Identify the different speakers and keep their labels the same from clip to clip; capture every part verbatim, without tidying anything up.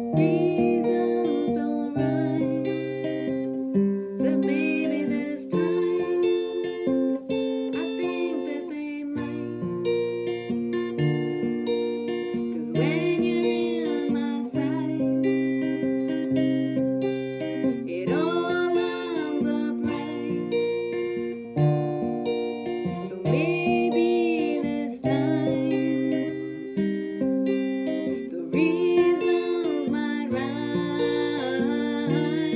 Speaker 1: Reasons don't rhyme, so maybe this time I think that they might. 'Cause when you're in my sight, it all lines up right. So maybe this time the reasons might rhyme.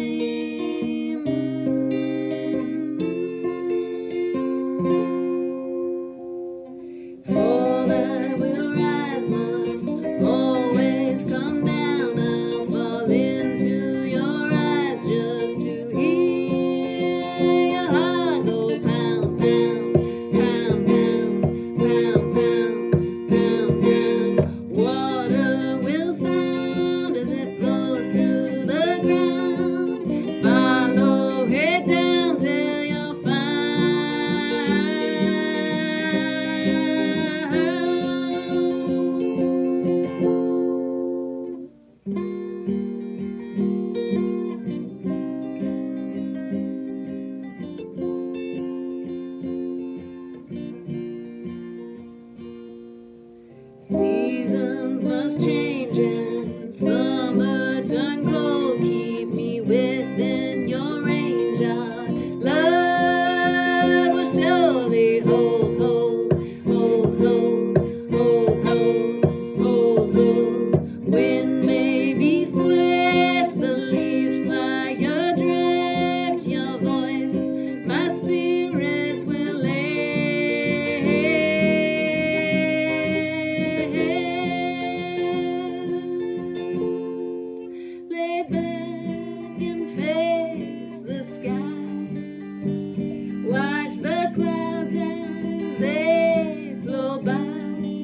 Speaker 1: Fall that will rise must always come down. I'll fall into your eyes just to hear your heart go pound, pound, pound, pound, pound, pound, pound, pound. Water will sound as it flows through the ground. Follow head down till you're Seasons must change and summer turn cold. Keep me within your range. Our love will surely hold, hold, hold, hold, hold, hold, hold, hold. Wind may be swift, the leaves fly adrift. Your voice, my spirits will lay. Lay back and face the sky. Watch the clouds as they flow by.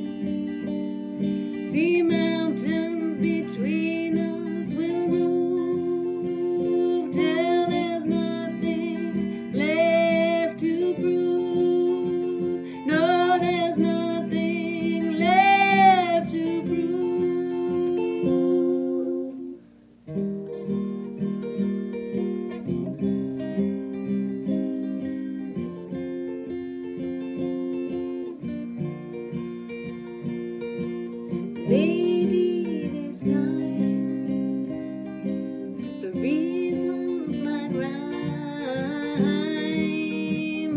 Speaker 1: See mountains between us will move till there's nothing left to prove. No, there's nothing left to prove. Maybe this time the reasons might rhyme.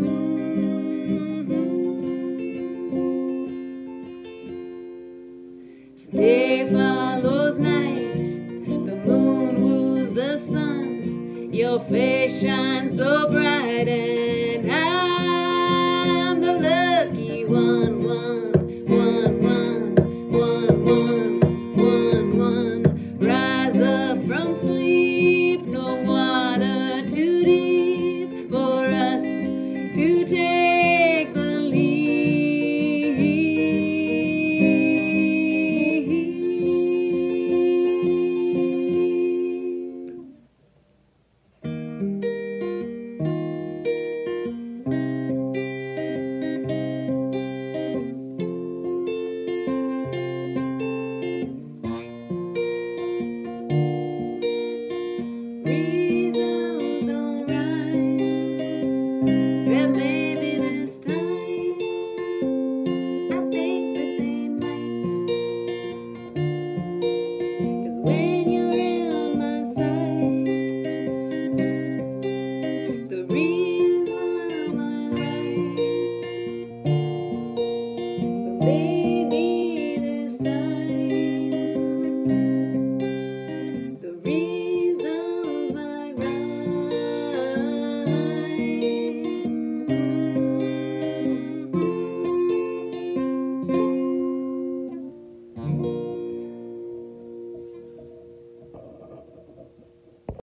Speaker 1: Day follows night, the moon woos the sun. Your face shines so bright and I'm the lucky one, one, one, one, one, one, one, one. Rise up from sleep, no water too deep for us to take the Reasons don't rhyme, said maybe this time I think that they might. 'Cause when you're in my sight, the reasons might rhyme. So maybe